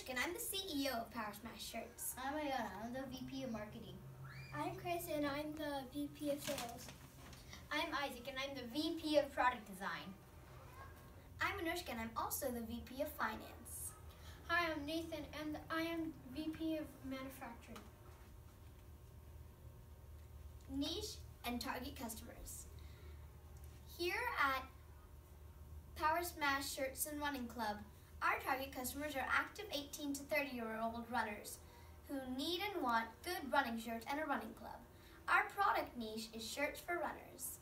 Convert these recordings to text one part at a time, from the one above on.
Anushka and I'm the CEO of Power Smash Shirts. I'm Ayana, I'm the VP of Marketing. I'm Chris and I'm the VP of Sales. I'm Isaac and I'm the VP of Product Design. I'm Anushka and I'm also the VP of Finance. Hi, I'm Nathan and I am VP of Manufacturing. Niche and target customers. Here at Power Smash Shirts and Running Club, our target customers are active 18 to 30-year-old runners who need and want good running shirts and a running club. Our product niche is shirts for runners.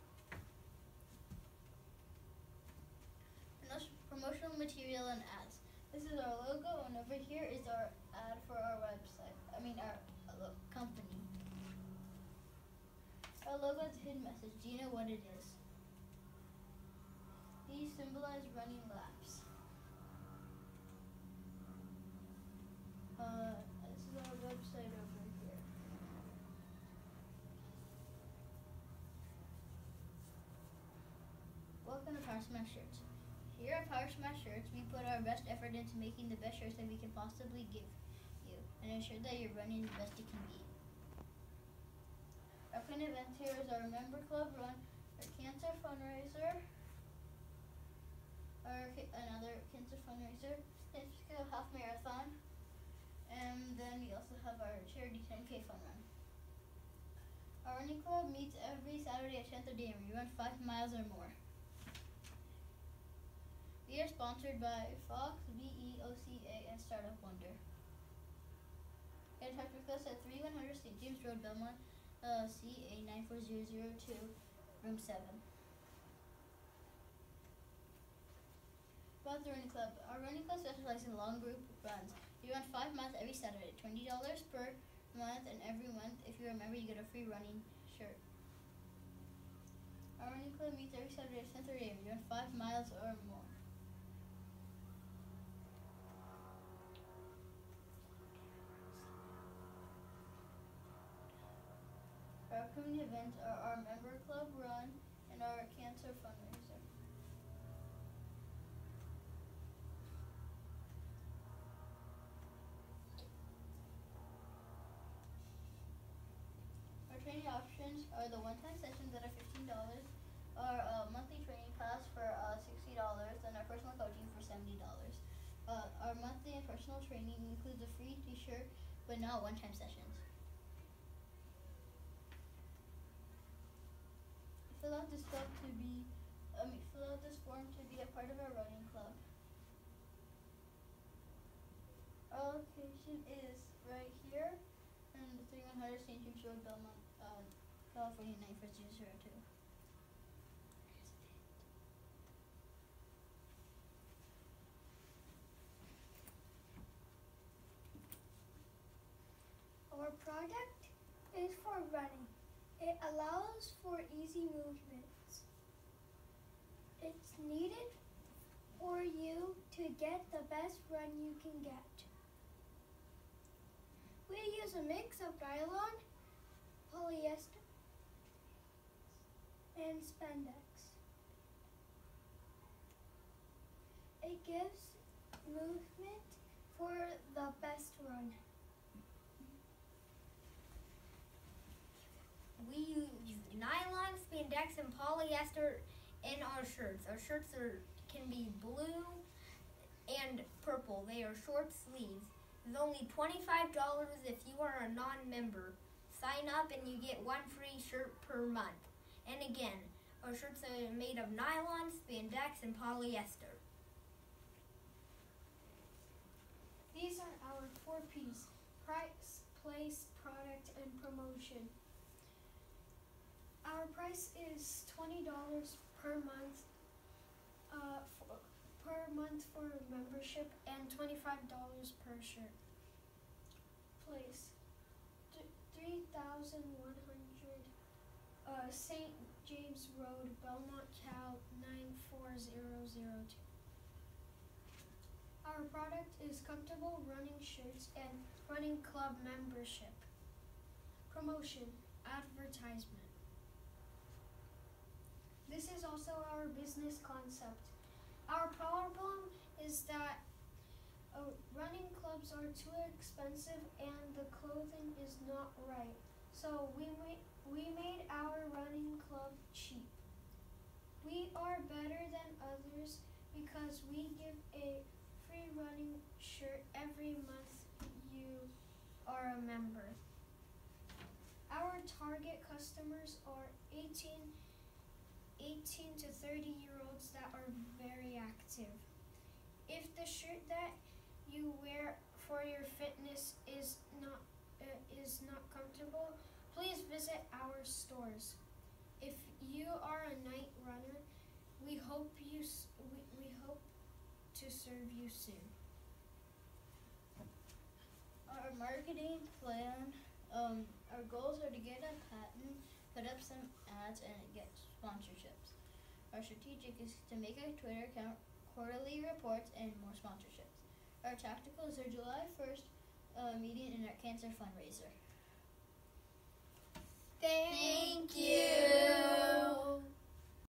Promotional material and ads. This is our logo, and over here is our ad for our website. Our company. Our logo has a hidden message. Do you know what it is? These symbolize running laps. This is our website over here. Welcome to Power Smash Shirts. Here at Power Smash Shirts, we put our best effort into making the best shirts that we can possibly give you and ensure that you're running the best it can be. Our current event here is our member club run, our cancer fundraiser, another cancer fundraiser, San half marathon, and then we also have our charity 10K fun run. Our running club meets every Saturday at 10:30 a.m. We run 5 miles or more. We are sponsored by Fox, VEOCA, and Startup Wonder. Get in touch with us at 3100 St. James Road, Belmont, CA 94002, room 7. About the running club. Our running club specializes in long group runs. We run 5 miles every Saturday, $20 per month, and every month, if you're a member, you get a free running shirt. Our running club meets every Saturday at 10:30 a.m. We run 5 miles or more. Our upcoming events are our member club run and our cancer fundraiser. Our training options are the one-time sessions that are $15, our monthly training class for $60, and our personal coaching for $70. Our monthly and personal training includes a free t-shirt, but not one-time sessions. Fill out this form to be a part of our running club. Our location is right here in the 3100 St. James Road, Belmont, California 94002. Our product is for running. It allows for easy movements. It's needed for you to get the best run you can get. We use a mix of nylon, polyester, and spandex. It gives movement for the best run. We use nylon, spandex, and polyester in our shirts. Our shirts can be blue and purple. They are short sleeves. It's only $25 if you are a non-member. Sign up and you get one free shirt per month. And again, our shirts are made of nylon, spandex, and polyester. These are our 4 P's: price, place, product, and promotion. Our price is $20 per month for membership and $25 per shirt. Place 3100 St. James Road, Belmont, Cal 94002. Our product is comfortable running shirts and running club membership. Promotion, advertisement. This is also our business concept. Our problem is that running clubs are too expensive and the clothing is not right. So we made our running club cheap. We are better than others because we give a free running shirt every month you are a member. Our target customers are 18 to 30-year-olds that are very active. If the shirt that you wear for your fitness is not comfortable, please visit our stores. If you are a night runner, we hope to serve you soon. Our marketing plan, our goals are to get a patent, put up some ads, and get sponsorships. Our strategic is to make a Twitter account, quarterly reports, and more sponsorships. Our tactical is our July 1st meeting and our cancer fundraiser.